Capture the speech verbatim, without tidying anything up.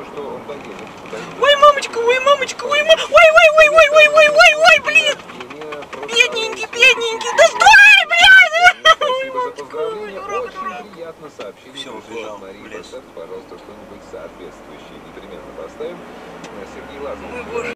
что он поедет. Ой, мамочка, ой, мамочка, ой, ма... ой, ой, ой, ой, ой, ой, ой, ой, блин! Бедненький, бедненький, да стой, блядь! Спасибо за поздравление, очень приятно сообщить. Все, убежал в лес. Пожалуйста, что-нибудь соответствующее непременно поставим. Сергей Лазарев. Ой, боже.